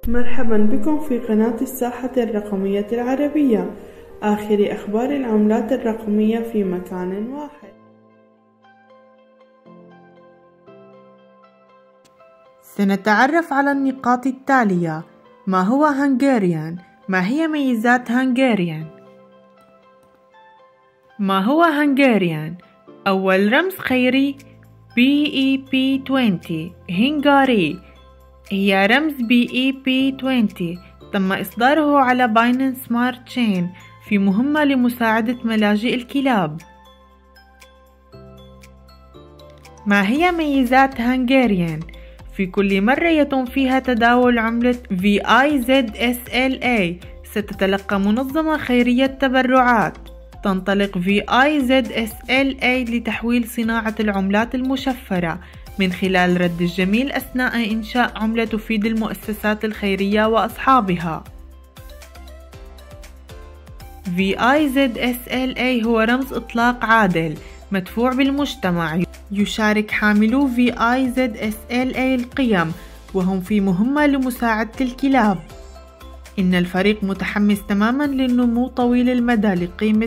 مرحبا بكم في قناة الساحة الرقمية العربية، آخر أخبار العملات الرقمية في مكان واحد. سنتعرف على النقاط التالية: ما هو هنغاريان؟ ما هي ميزات هنغاريان؟ ما هو هنغاريان؟ أول رمز خيري BEP20 هنغاري، هي رمز BEP20 تم إصداره على باينانس سمارت تشين في مهمة لمساعدة ملاجئ الكلاب. ما هي ميزات هنغاريان؟ في كل مرة يتم فيها تداول عملة VIZSLA ستتلقى منظمة خيرية تبرعات. تنطلق VIZSLA لتحويل صناعة العملات المشفرة من خلال رد الجميل أثناء إنشاء عملة تفيد المؤسسات الخيرية وأصحابها. VIZSLA هو رمز إطلاق عادل مدفوع بالمجتمع، يشارك حاملو VIZSLA القيم وهم في مهمة لمساعدة الكلاب. إن الفريق متحمس تماما للنمو طويل المدى لقيمة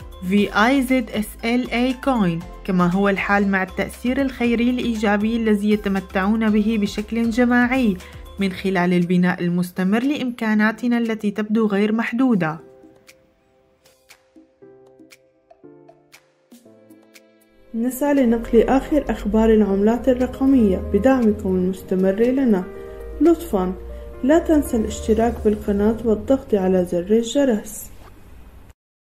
VIZSLA كوين، كما هو الحال مع التأثير الخيري الإيجابي الذي يتمتعون به بشكل جماعي من خلال البناء المستمر لإمكاناتنا التي تبدو غير محدودة. نسعى لنقل آخر أخبار العملات الرقمية بدعمكم المستمر لنا. لطفاً لا تنسى الاشتراك بالقناة والضغط على زر الجرس.